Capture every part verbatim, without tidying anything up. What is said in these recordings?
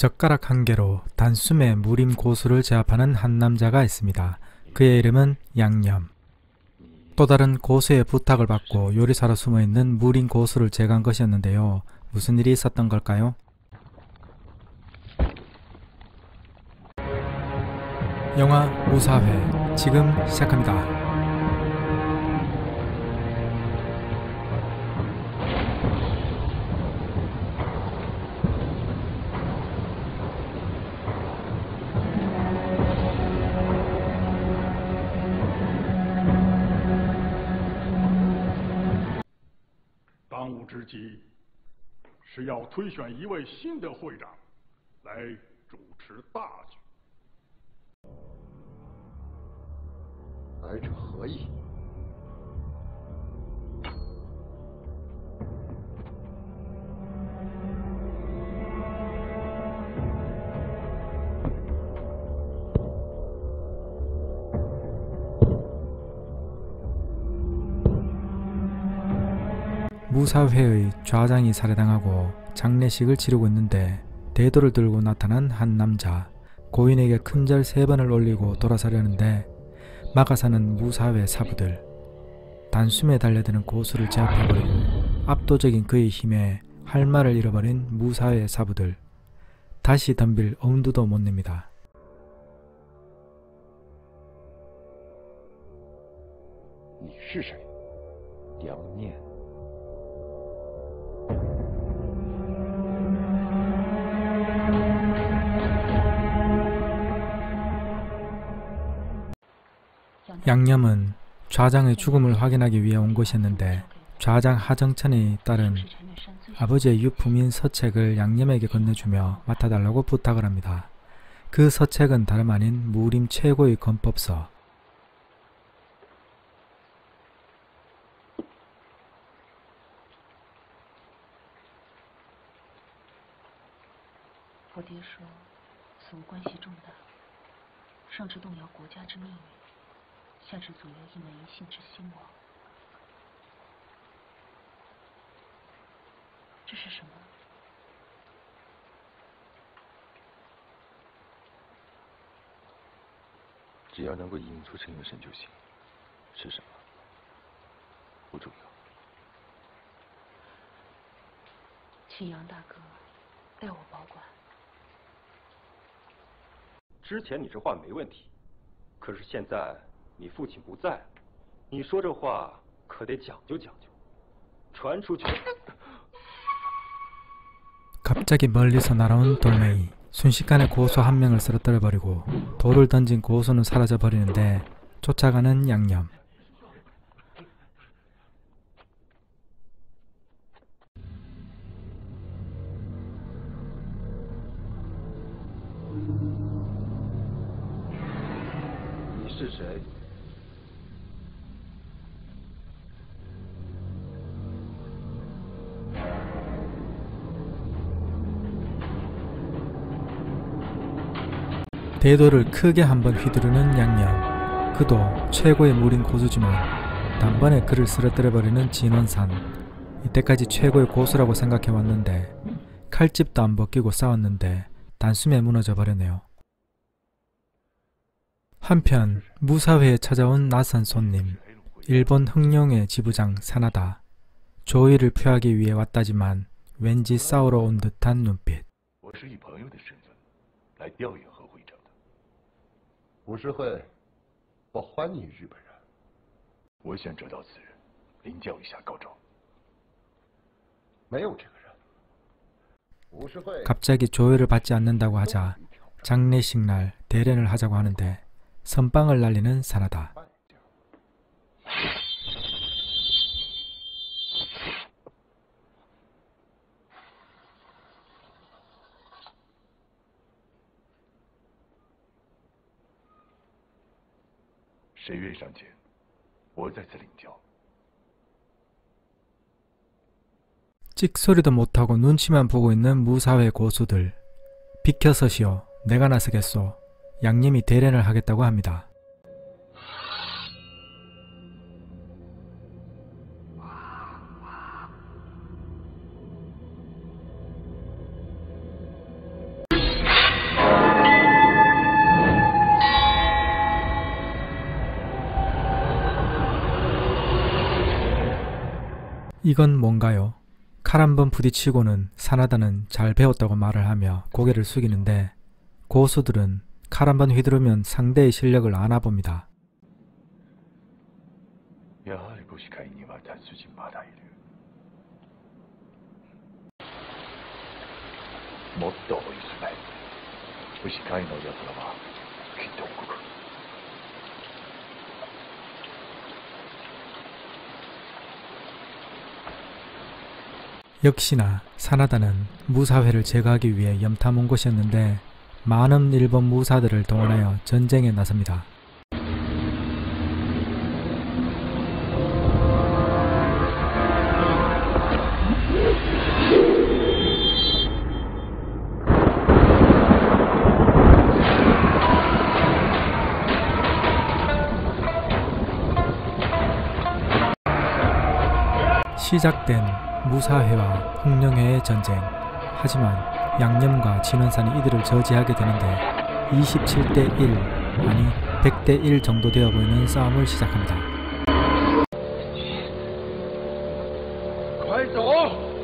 젓가락 한 개로 단숨에 무림 고수를 제압하는 한 남자가 있습니다. 그의 이름은 양념. 또 다른 고수의 부탁을 받고 요리사로 숨어있는 무림 고수를 제거한 것이었는데요. 무슨 일이 있었던 걸까요? 영화 무사회 지금 시작합니다. 当务之急是要推选一位新的会长来主持大局。 来者何意？ 무사회의 좌장이 살해당하고 장례식을 치르고 있는데 대도를 들고 나타난 한 남자. 고인에게 큰절 세 번을 올리고 돌아서려는데 막아서는 무사회 사부들. 단숨에 달려드는 고수를 제압해버리고 압도적인 그의 힘에 할 말을 잃어버린 무사회 사부들. 다시 덤빌 엄두도 못 냅니다. 你是谁？梁念。 양념은 좌장의 죽음을 확인하기 위해 온 것이었는데 좌장 하정천의 딸은 아버지의 유품인 서책을 양념에게 건네주며 맡아달라고 부탁을 합니다. 그 서책은 다름 아닌 무림 최고의 건법서. 我爹说，此物关系重大，上至动摇国家之命运，下至左右一门一姓之兴亡。这是什么？ 只要能够引出陈元生就行，是什么不重要。 请杨大哥代我保管。 之前你这话没问题，可是现在你父亲不在，你说这话可得讲究讲究，传出去。 갑자기 멀리서 날아온 돌멩이. 순식간에 고수 한 명을 쓰러뜨려버리고 돌을 던진 고수는 사라져버리는데 쫓아가는 양념. 대도를 크게 한번 휘두르는 양념. 그도 최고의 무림 고수지만 단번에 그를 쓰러뜨려버리는 진원산. 이때까지 최고의 고수라고 생각해왔는데 칼집도 안 벗기고 싸웠는데 단숨에 무너져 버렸네요. 한편 무사회에 찾아온 낯선 손님. 일본 흑룡의 지부장 사나다. 조의를 표하기 위해 왔다지만 왠지 싸우러 온 듯한 눈빛. 武士会不欢迎日本人。 我想找到此人，领教一下告状。 没有这个人。武士会 갑자기 조회를 받지 않는다고 하자 장례식 날 대련을 하자고 하는데 선빵을 날리는 사나다. 찍소리도 못하고 눈치만 보고 있는 무사회 고수들. 비켜서시오. 내가 나서겠소. 양념이 대련을 하겠다고 합니다. 이건 뭔가요? 칼 한 번 부딪히고는 사나다는 잘 배웠다고 말을 하며 고개를 숙이는데 고수들은 칼 한 번 휘두르면 상대의 실력을 아나 봅니다. やはりご視界には達人まだいる。もっと追い詰め、不視界の奴らはきっと動く。 역시나 사나다는 무사회를 제거하기 위해 염탐 온 곳이었는데 많은 일본 무사들을 동원하여 전쟁에 나섭니다. 시작된 무사회와 흥령회의 전쟁. 하지만 양념과 진원산이 이들을 저지하게 되는데 이십칠 대 일, 아니 백 대 일 정도 되어 보이는 싸움을 시작합니다. 快走！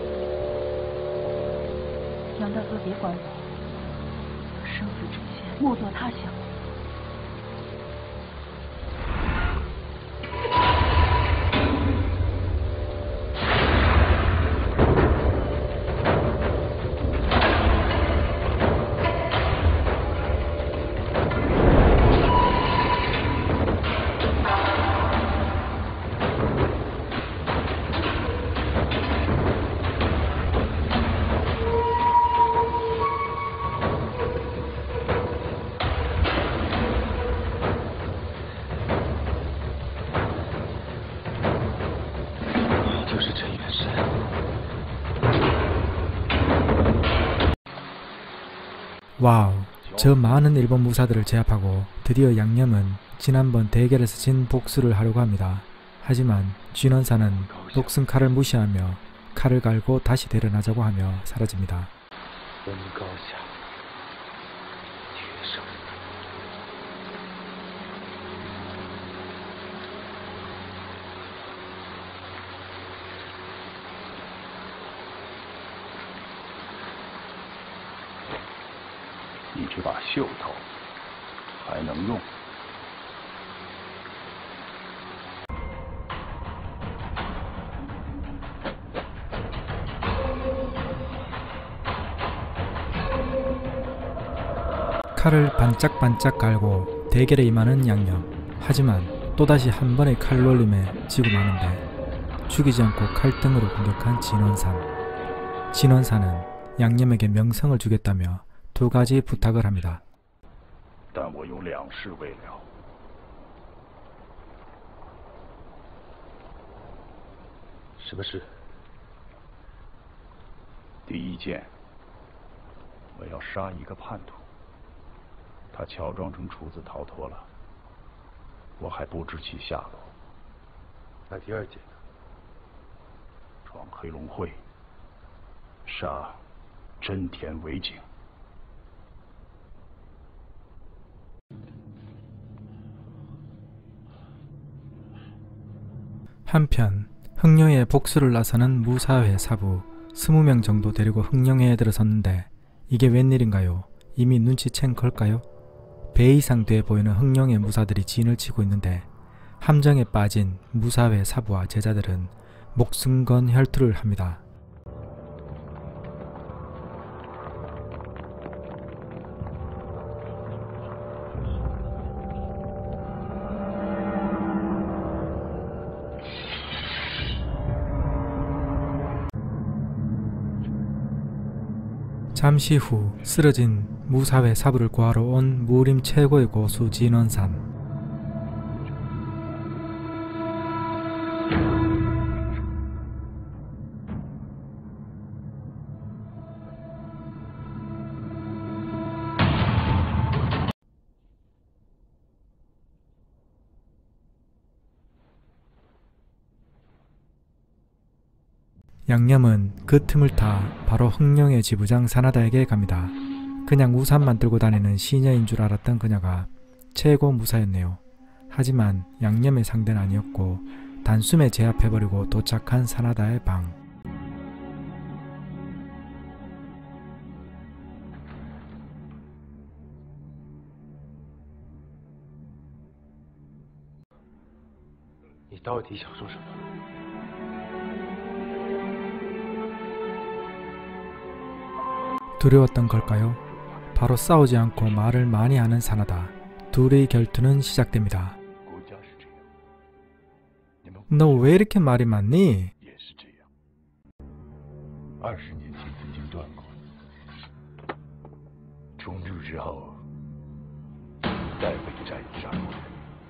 杨大哥别管我，生死之间莫作他想。 와우, 저 많은 일본 무사들을 제압하고 드디어 양념은 지난번 대결에서 진 복수를 하려고 합니다. 하지만 진원사는 녹슨 칼을 무시하며 칼을 갈고 다시 대련하자고 하며 사라집니다. 你这把袖头还能用？ 칼을 반짝반짝 갈고 대결에 임하는 양념. 하지만 또다시 한 번의 칼놀림에 지고 마는데 죽이지 않고 칼등으로 공격한 진원산. 진원산은 양념에게 명성을 주겠다며 두 가지 부탁을 합니다. 但我有两事未了。 什么事？ 第一件，我要杀一个叛徒。他乔装成厨子逃脱了，我还不知其下落。 那第二件呢？ 闯黑龙会，杀真田为景。 한편 흥령의 복수를 나서는 무사회 사부 스무 명 정도 데리고 흥령회에 들어섰는데 이게 웬일인가요? 이미 눈치챈 걸까요? 배 이상 돼 보이는 흥령의 무사들이 진을 치고 있는데 함정에 빠진 무사회 사부와 제자들은 목숨 건 혈투를 합니다. 잠시 후 쓰러진 무사회 사부를 구하러 온 무림 최고의 고수 진원산. 양념은 그 틈을 타 바로 흥령의 지부장 사나다에게 갑니다. 그냥 우산만 들고 다니는 시녀인 줄 알았던 그녀가 최고 무사였네요. 하지만 양념의 상대는 아니었고 단숨에 제압해버리고 도착한 사나다의 방. 你到底想说什么？ 두려웠던 걸까요? 바로 싸우지 않고 말을 많이 하는 사나다. 둘의 결투는 시작됩니다. 너 왜 이렇게 말이 많니? 二十年前曾经断过，重铸之后再被战役杀过。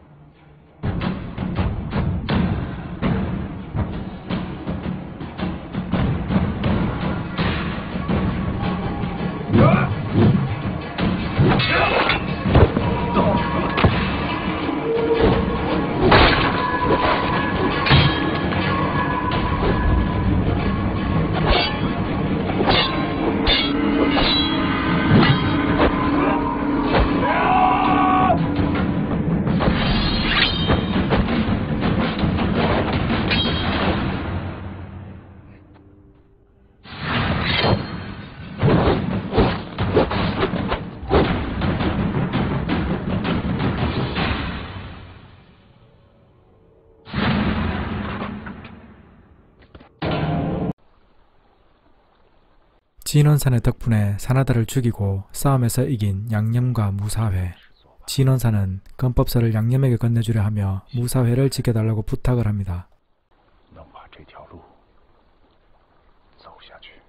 진원산의 덕분에 사나다를 죽이고 싸움에서 이긴 양념과 무사회. 진원산은 건법서를 양념에게 건네주려 하며 무사회를 지켜달라고 부탁을 합니다. 能把这条路走下去。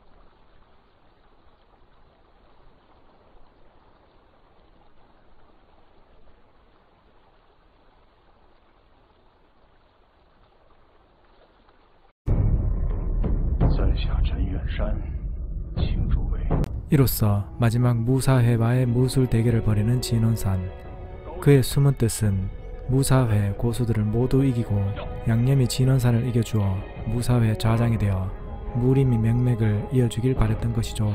在下陈远山，请诸位 이로써 마지막 무사회와의 무술 대결을 벌이는 진원산. 그의 숨은 뜻은 무사회 고수들을 모두 이기고 양념이 진원산을 이겨주어 무사회 좌장이 되어 무림이 명맥을 이어주길 바랬던 것이죠.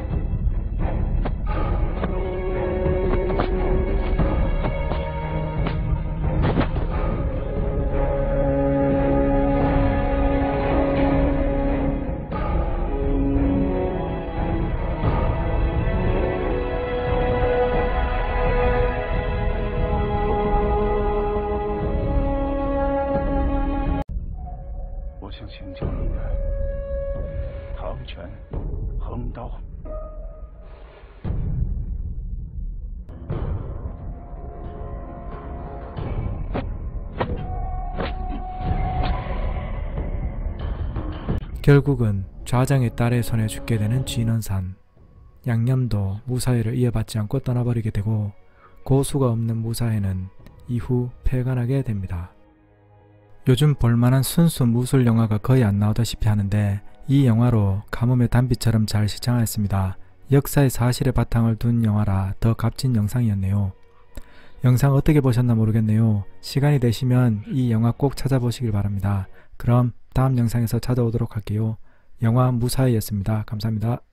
결국은 좌장의 딸의 손에 죽게 되는 진원산. 양념도 무사회를 이어받지 않고 떠나버리게 되고 고수가 없는 무사회는 이후 폐간하게 됩니다. 요즘 볼만한 순수 무술 영화가 거의 안 나오다시피 하는데 이 영화로 가뭄의 단비처럼 잘 시청하였습니다. 역사의 사실의 바탕을 둔 영화라 더 값진 영상이었네요. 영상 어떻게 보셨나 모르겠네요. 시간이 되시면 이 영화 꼭 찾아보시길 바랍니다. 그럼 다음 영상에서 찾아오도록 할게요. 영화 무사회였습니다. 감사합니다.